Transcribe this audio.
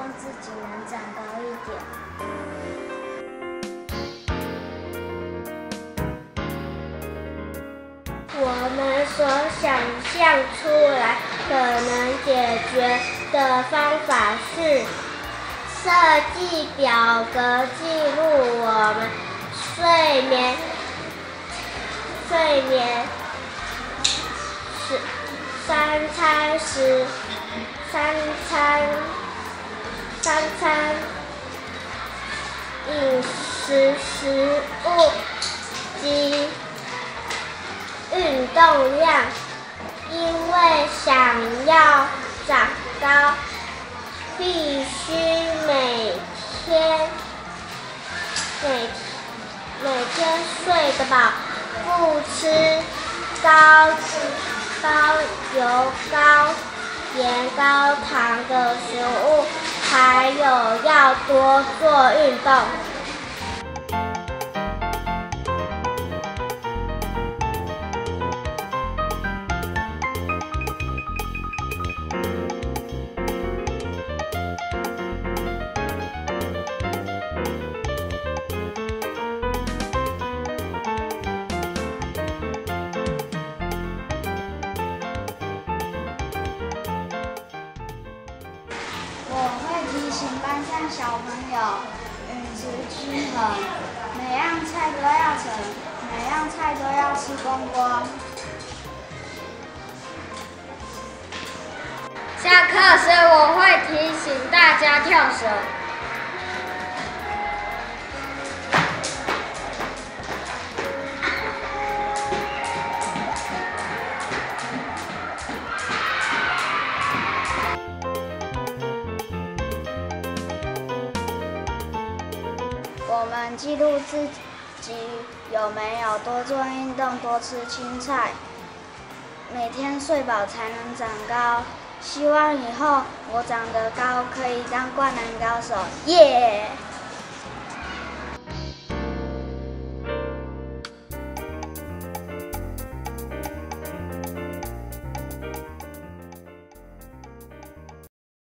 自己能长高一点。我们所想象出来可能解决的方法是设计表格记录我们睡眠三餐饮食物及运动量，因为想要长高，必须每天睡得饱，不吃高油、高盐、高糖的食物，还有要多做运动。 我会提醒班上小朋友饮食均衡，每样菜都要盛，每样菜都要吃光光。 下课时我会提醒大家跳绳。 我们记录自己有没有多做运动、多吃青菜，每天睡饱才能长高。希望以后我长得高，可以当灌篮高手，耶！